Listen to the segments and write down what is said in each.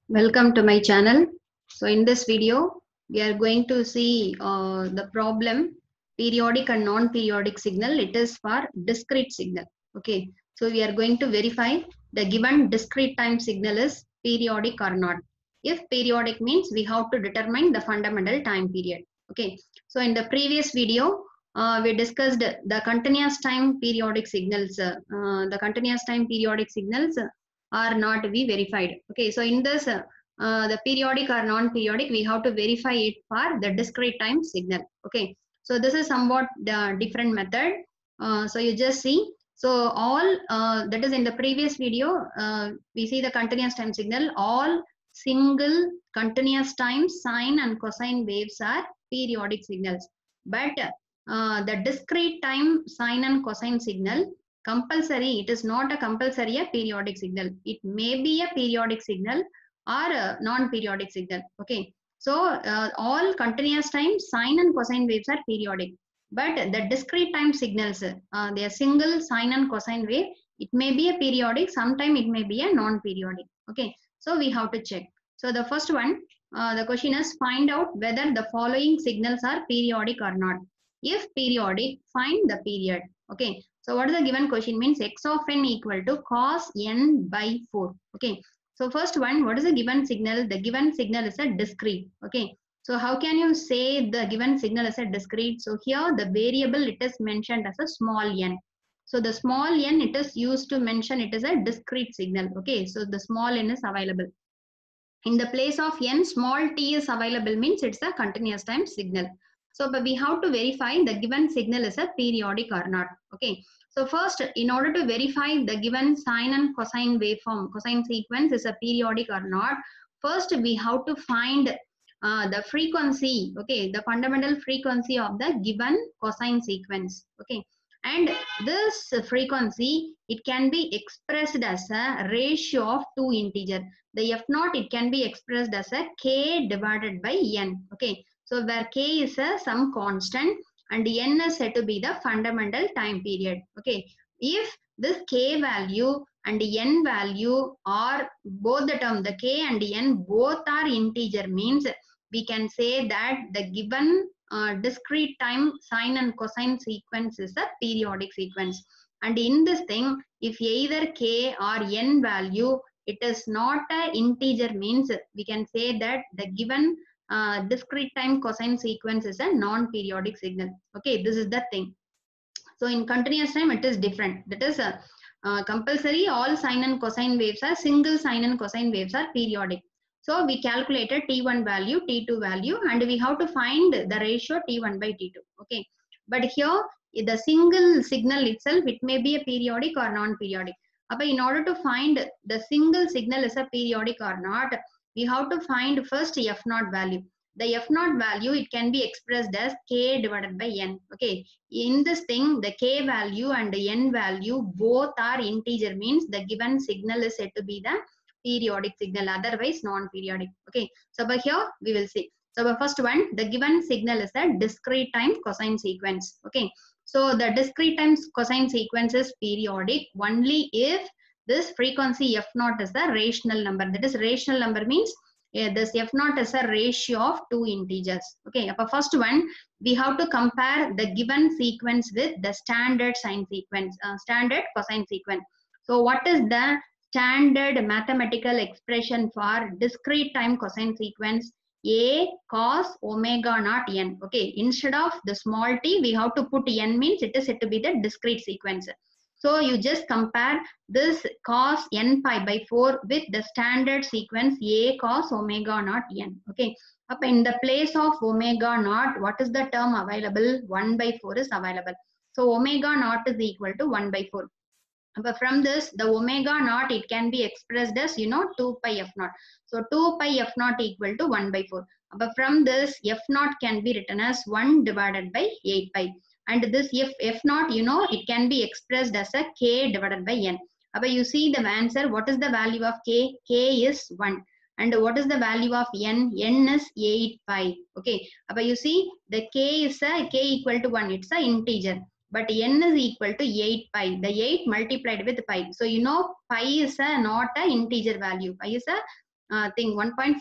Welcome to my channel. So in this video, we are going to see the problem periodic and non-periodic signal. It is for discrete signal. Okay. So we are going to verify the given discrete time signal is periodic or not. If periodic means we have to determine the fundamental time period. Okay. So in the previous video, we discussed the continuous time periodic signals. The continuous time periodic signals are not to be verified. Okay, so in this the periodic or non-periodic, we have to verify it for the discrete time signal. Okay, so this is somewhat the different method. So you just see. So all that is in the previous video, we see the continuous time signal. All single continuous time sine and cosine waves are periodic signals, but the discrete time sine and cosine signal compulsory, it is not a compulsory a periodic signal. It may be a periodic signal or a non-periodic signal. Okay, so all continuous time sine and cosine waves are periodic, but the discrete time signals, they are single sine and cosine wave, it may be a periodic, sometime it may be a non-periodic. Okay, so we have to check. So the first one, the question is find out whether the following signals are periodic or not. If periodic, find the period. Okay, so what is the given question means x of n equal to cos n by 4. Okay, so first one, what is the given signal? The given signal is a discrete. Okay, so how can you say the given signal is a discrete? So here the variable, it is mentioned as a small n. So the small n, it is used to mention it is a discrete signal. Okay, so the small n is available. In the place of n, small t is available means it's a continuous time signal. So but we have to verify the given signal is a periodic or not. Okay, so first, in order to verify the given sine and cosine waveform, cosine sequence is a periodic or not, first we have to find the frequency. Okay, the fundamental frequency of the given cosine sequence. Okay, and this frequency, it can be expressed as a ratio of two integer. The f naught, it can be expressed as a k divided by n. Okay, so where k is some constant and n is said to be the fundamental time period. Okay, if this k value and n value are both the term, the k and n both are integer means we can say that the given discrete time sine and cosine sequence is a periodic sequence. And in this thing, if either k or n value, it is not an integer means we can say that the given discrete time cosine sequence is a non-periodic signal. Okay, this is the thing. So in continuous time, it is different. That is compulsory, all sine and cosine waves are single sine and cosine waves are periodic. So we calculated T1 value, T2 value, and we have to find the ratio T1 by T2. Okay, but here the single signal itself, it may be a periodic or non-periodic. But in order to find the single signal is a periodic or not, we have to find first f naught value. The f naught value, it can be expressed as k divided by n. Okay, in this thing, the k value and the n value both are integer means the given signal is said to be the periodic signal, otherwise non-periodic. Okay, so by here we will see. So the first one, the given signal is a discrete time cosine sequence. Okay, so the discrete time cosine sequence is periodic only if this frequency f naught is the rational number. That is, rational number means this f naught is a ratio of two integers. Okay, first one, we have to compare the given sequence with the standard sine sequence, standard cosine sequence. So what is the standard mathematical expression for discrete time cosine sequence? A cos omega naught n. Okay, instead of the small t, we have to put n means it is said to be the discrete sequence. So you just compare this cos n pi by 4 with the standard sequence A cos omega naught n. Okay, up in the place of omega naught, what is the term available? 1 by 4 is available. So omega naught is equal to 1 by 4. But from this, the omega naught, it can be expressed as 2 pi f naught. So 2 pi f naught equal to 1 by 4. But from this, f naught can be written as 1 divided by 8 pi. And this f naught, it can be expressed as a k divided by n. But you see the answer, what is the value of k? K is 1. And what is the value of n? N is 8 pi. Okay, but you see the k is k equal to 1. It's a integer. But n is equal to 8 pi. The 8 multiplied with pi. So pi is not an integer value. Pi is a thing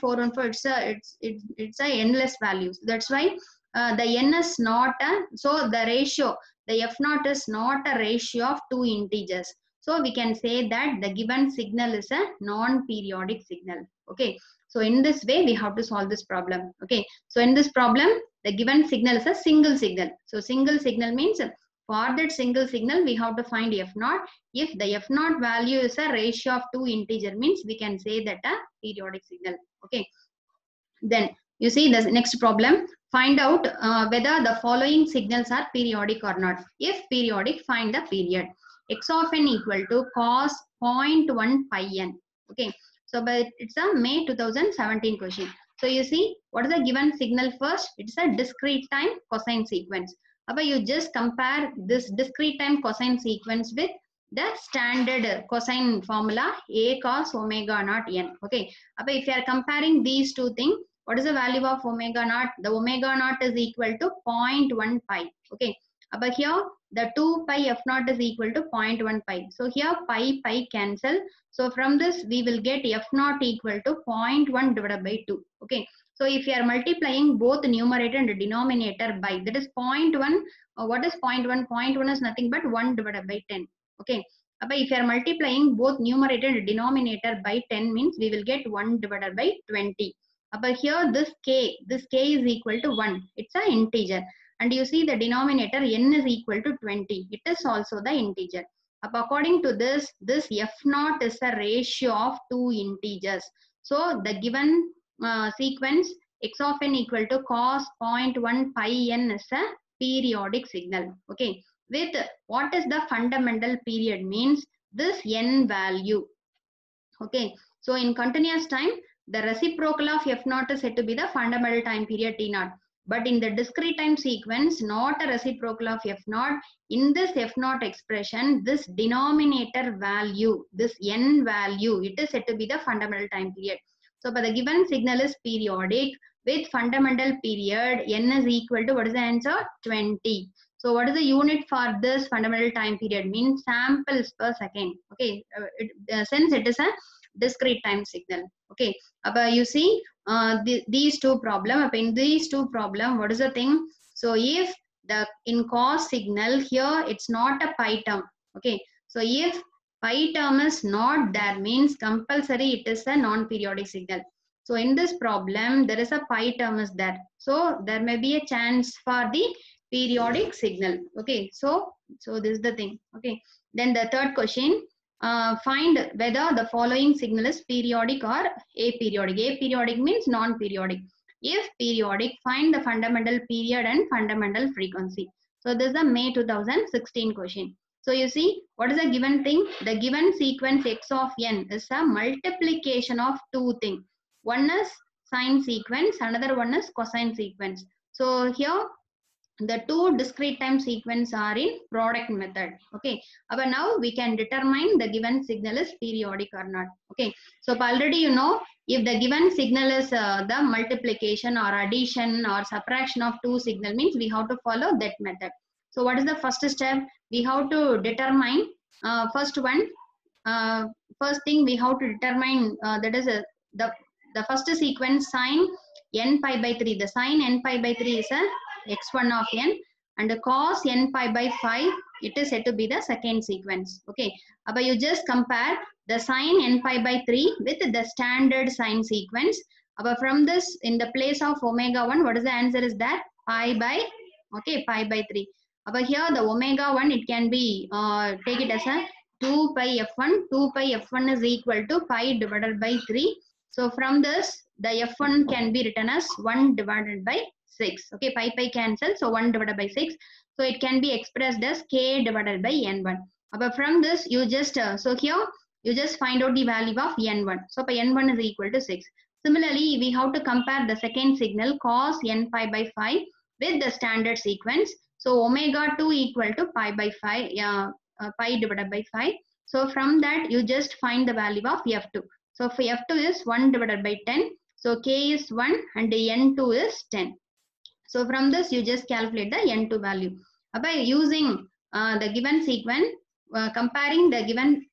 1.414. It's a endless values. That's why the n is not a, so the ratio, the f naught is not a ratio of two integers. So we can say that the given signal is a non-periodic signal. Okay. So in this way, we have to solve this problem. Okay. So in this problem, the given signal is a single signal. So single signal means for that single signal, we have to find f naught. If the f naught value is a ratio of two integer, means we can say that a periodic signal. Okay. Then you see the next problem. Find out whether the following signals are periodic or not. If periodic, find the period. X of n equal to cos 0.1 pi n. Okay. So, but it's a May 2017 question. So you see, what is the given signal first? It's a discrete time cosine sequence. But you just compare this discrete time cosine sequence with the standard cosine formula A cos omega naught n. Okay. But if you are comparing these two things, what is the value of omega naught? The omega naught is equal to 0.1 pi. Okay. But here the 2 pi f naught is equal to 0.1 pi. So here pi cancel. So from this we will get f naught equal to 0.1 divided by 2. Okay. So if you are multiplying both numerator and denominator by, that is 0.1. What is 0.1? 0.1 is nothing but 1 divided by 10. Okay. But if you are multiplying both numerator and denominator by 10 means we will get 1 divided by 20. But here this k is equal to 1. It's an integer. And you see the denominator n is equal to 20. It is also the integer. According to this f naught is a ratio of two integers. So the given sequence x of n equal to cos 0.1 pi n is a periodic signal. Okay. With what is the fundamental period means this n value. Okay. So in continuous time, the reciprocal of f naught is said to be the fundamental time period t naught. But in the discrete time sequence, not a reciprocal of f naught. In this f naught expression, this denominator value, this n value, it is said to be the fundamental time period. So, but the given signal is periodic with fundamental period, n is equal to, what is the answer? 20. So, what is the unit for this fundamental time period? Means samples per second. Okay, since it is a discrete time signal. Okay, you see these two problem. In these two problem, what is the thing? So if the in cos signal here, it's not a pi term. Okay, so if pi term is not there, means compulsory it is a non-periodic signal. So in this problem, there is a pi term is there. So there may be a chance for the periodic signal. Okay, so this is the thing. Okay, then the third question. Find whether the following signal is periodic or aperiodic. Aperiodic means non-periodic. If periodic, find the fundamental period and fundamental frequency. So this is a May 2016 question. So you see, what is the given thing? The given sequence x of n is a multiplication of two things. One is sine sequence, another one is cosine sequence. So here the two discrete time sequence are in product method. Okay, but now we can determine the given signal is periodic or not. Okay, so already you know, if the given signal is the multiplication or addition or subtraction of two signal, means we have to follow that method. So what is the first step? We have to determine first thing we have to determine that is the first sequence sine n pi by 3. The sine n pi by 3 is a x1 of n, and the cos n pi by 5, it is said to be the second sequence. Okay, but you just compare the sine n pi by 3 with the standard sine sequence. But from this, in the place of omega 1, what is the answer is that? Pi by, okay, pi by 3. But here the omega 1, it can be, take it as a 2 pi f1. 2 pi f1 is equal to pi divided by 3. So from this, the f1 can be written as 1 divided by 6. Okay, pi cancel, so 1 divided by 6. So it can be expressed as k divided by n1. But from this, you just, so here, you just find out the value of n1. So n1 is equal to 6. Similarly, we have to compare the second signal cos n pi by 5 with the standard sequence. So omega 2 equal to pi by 5, pi divided by 5. So from that, you just find the value of f2. So for f2 is 1 divided by 10. So k is 1 and n2 is 10. So from this, you just calculate the n2 value. By using the given sequence, comparing the given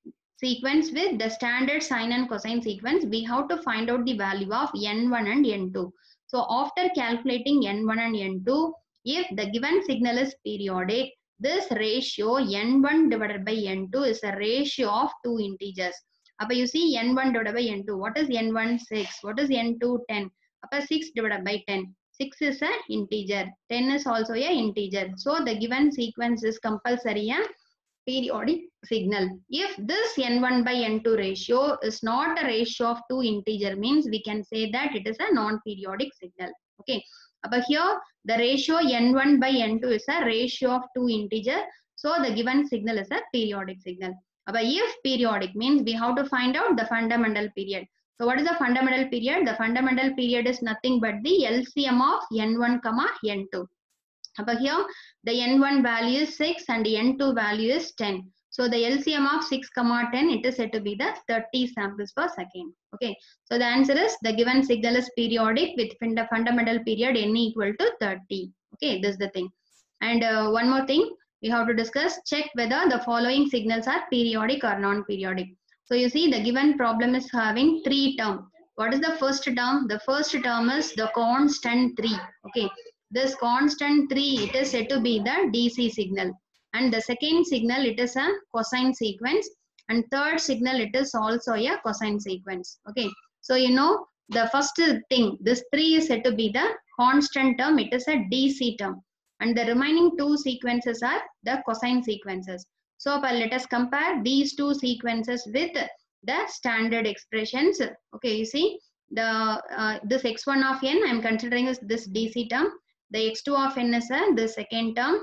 sequence with the standard sine and cosine sequence, we have to find out the value of n1 and n2. So after calculating n1 and n2, if the given signal is periodic, this ratio n1 divided by n2 is a ratio of two integers. Appa you see n1 divided by n2. What is n1? 6. What is n2? 10. Appa 6 divided by 10. 6 is an integer. 10 is also a integer. So the given sequence is compulsory a periodic signal. If this n1 by n2 ratio is not a ratio of two integer, means we can say that it is a non-periodic signal. Okay. But here the ratio n1 by n2 is a ratio of two integer. So the given signal is a periodic signal. But if periodic, means we have to find out the fundamental period. So what is the fundamental period? The fundamental period is nothing but the LCM of n1 comma n2. But here the n1 value is 6 and the n2 value is 10. So the LCM of 6 comma 10, it is said to be the 30 samples per second. Okay. So the answer is the given signal is periodic with fundamental period n equal to 30. Okay, this is the thing. And one more thing we have to discuss, check whether the following signals are periodic or non-periodic. So you see the given problem is having three terms. What is the first term? The first term is the constant 3. Okay. This constant 3, it is said to be the DC signal. And the second signal, it is a cosine sequence. And third signal, it is also a cosine sequence. Okay. So you know the first thing, this 3 is said to be the constant term. It is a DC term. And the remaining two sequences are the cosine sequences. So let us compare these two sequences with the standard expressions. Okay, you see the this x1 of n I am considering as this DC term. The x2 of n is the second term,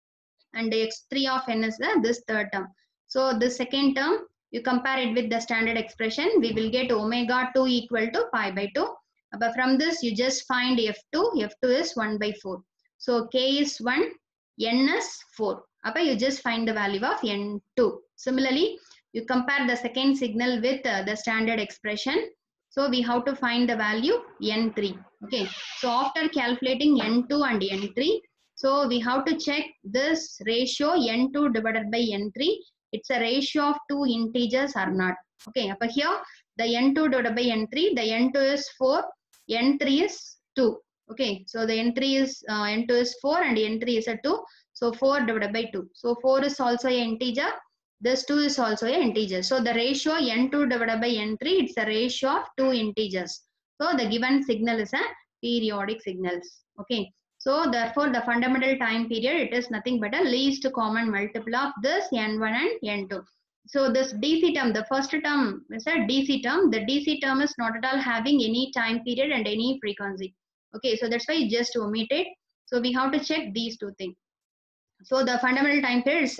and the x3 of n is this third term. So the second term, you compare it with the standard expression, we will get omega 2 equal to pi by 2. But from this, you just find f2. F2 is 1 by 4. So k is 1, n is 4. You just find the value of n2. Similarly, you compare the second signal with the standard expression. So we have to find the value n3. Okay. So after calculating n2 and n3, so we have to check this ratio n2 divided by n3. It's a ratio of two integers or not. Okay. Here the n2 divided by n3, the n2 is 4, n3 is 2. Okay. So the n2 is 4 and n3 is a 2. So 4 divided by 2. So 4 is also an integer. This 2 is also an integer. So the ratio n2 divided by n3, it's a ratio of two integers. So the given signal is a periodic signals. Okay. So therefore the fundamental time period, it is nothing but a least common multiple of this n1 and n2. So this DC term, the first term is a DC term. The DC term is not at all having any time period and any frequency. Okay. So that's why you just omit it. So we have to check these two things. So the fundamental time period is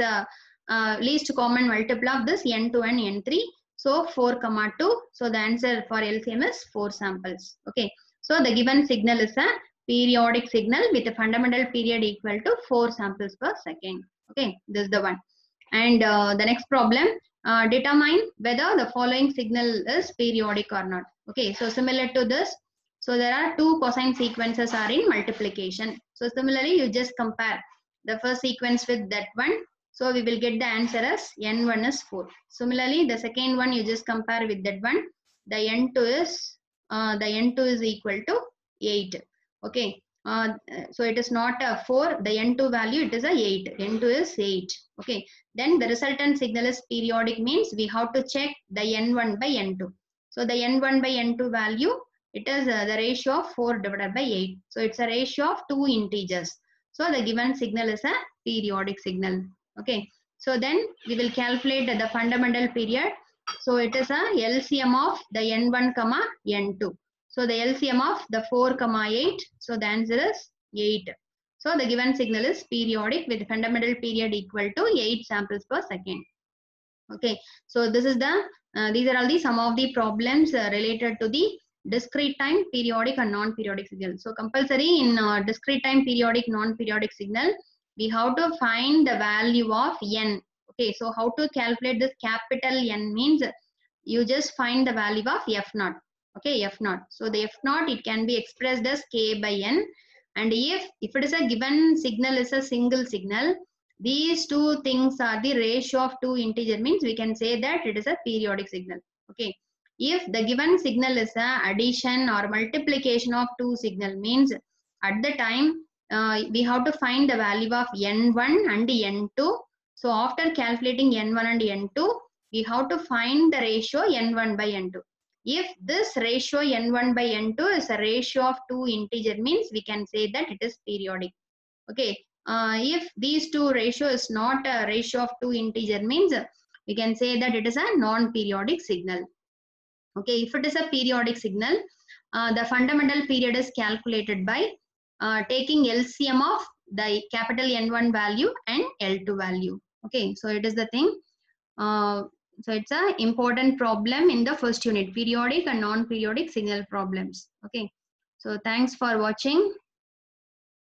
least common multiple of this n2 and n3. So 4 comma 2. So the answer for LCM is 4 samples. Okay. So the given signal is a periodic signal with a fundamental period equal to 4 samples per second. Okay. This is the one. And the next problem, determine whether the following signal is periodic or not. Okay. So similar to this. So there are two cosine sequences are in multiplication. So similarly, you just compare the first sequence with that one. So we will get the answer as n1 is 4. Similarly, the second one you just compare with that one. The n2 is equal to 8. Okay. So it is not a 4. The n2 value, it is a 8. n2 is 8. Okay. Then the resultant signal is periodic, means we have to check the n1 by n2. So the n1 by n2 value, it is the ratio of 4 divided by 8. So it's a ratio of two integers. So the given signal is a periodic signal. Okay. So then we will calculate the fundamental period. So it is a LCM of the n1 comma n2. So the LCM of the 4 comma 8. So the answer is 8. So the given signal is periodic with fundamental period equal to 8 samples per second. Okay. So this is the these are all the some of the problems related to the discrete time, periodic and non-periodic signal. So compulsory in discrete time, periodic, non-periodic signal, we have to find the value of n. Okay, so how to calculate this capital N means you just find the value of f0. Okay, f0. So the f0, it can be expressed as k by n. And if it is a given signal is a single signal, these two things are the ratio of two integer means we can say that it is a periodic signal. Okay. If the given signal is a addition or multiplication of two signal means at the time we have to find the value of n1 and n2. So after calculating n1 and n2, we have to find the ratio n1 by n2. If this ratio n1 by n2 is a ratio of two integer means we can say that it is periodic. Okay. If these two ratio is not a ratio of two integer means we can say that it is a non-periodic signal. Okay, if it is a periodic signal, the fundamental period is calculated by taking LCM of the capital N1 value and L2 value. Okay, so it is the thing. So it's a important problem in the first unit, periodic and non-periodic signal problems. Okay, so thanks for watching.